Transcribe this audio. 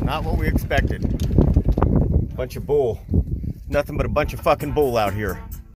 Not what we expected. Bunch of bull. Nothing but a bunch of fucking bull out here.